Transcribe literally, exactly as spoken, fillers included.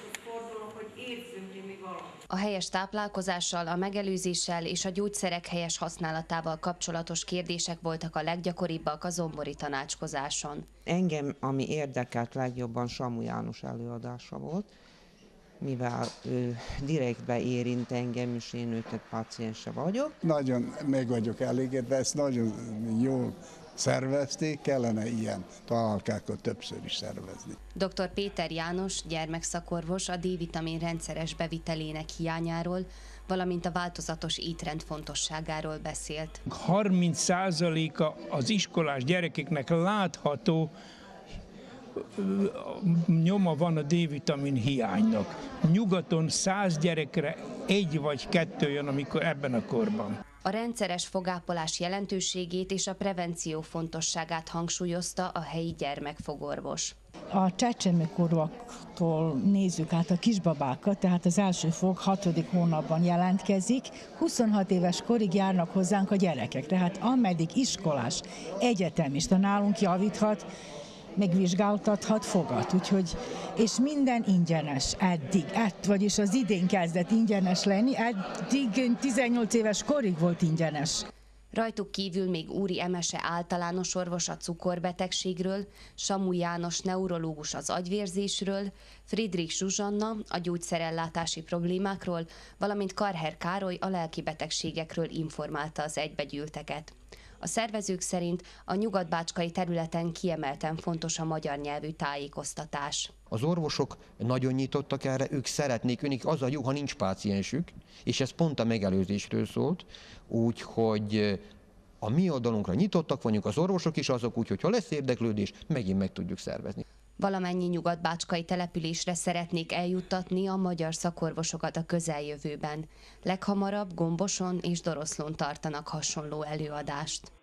fordulok, hogy érzünk mi valamit. A helyes táplálkozással, a megelőzéssel és a gyógyszerek helyes használatával kapcsolatos kérdések voltak a leggyakoribbak a zombori tanácskozáson. Engem, ami érdekelt legjobban, Samu János előadása volt, mivel ő direktbe érint engem, és én őt egy páciense vagyok. Nagyon meg vagyok elégedve, ezt nagyon jól szervezték, kellene ilyen találkákat többször is szervezni. doktor Péter János, gyermekszakorvos a D-vitamin rendszeres bevitelének hiányáról, valamint a változatos étrend fontosságáról beszélt. harminc százaléka az iskolás gyerekeknek látható nyoma van a D-vitamin hiánynak. Nyugaton száz gyerekre egy vagy kettő jön, amikor ebben a korban. A rendszeres fogápolás jelentőségét és a prevenció fontosságát hangsúlyozta a helyi gyermekfogorvos. A csecsemőkorúaktól nézzük át a kisbabákat, tehát az első fog hatodik hónapban jelentkezik, huszonhat éves korig járnak hozzánk a gyerekek, tehát ameddig iskolás, egyetemista nálunk javíthat, megvizsgáltathat fogat, úgyhogy, és minden ingyenes eddig, ett, vagyis az idén kezdett ingyenes lenni, eddig tizennyolc éves korig volt ingyenes. Rajtuk kívül még Úri Emese általános orvos a cukorbetegségről, Samu János neurológus az agyvérzésről, Friedrich Zsuzsanna a gyógyszerellátási problémákról, valamint Karher Károly a lelki betegségekről informálta az egybegyűlteket. A szervezők szerint a nyugatbácskai területen kiemelten fontos a magyar nyelvű tájékoztatás. Az orvosok nagyon nyitottak erre, ők szeretnék, őnek az a jó, ha nincs páciensük, és ez pont a megelőzésről szólt, úgyhogy a mi oldalunkra nyitottak vagyunk az orvosok is azok, úgyhogy ha lesz érdeklődés, megint meg tudjuk szervezni. Valamennyi nyugatbácskai településre szeretnék eljuttatni a magyar szakorvosokat a közeljövőben. Leghamarabb Gomboson és Doroszlón tartanak hasonló előadást.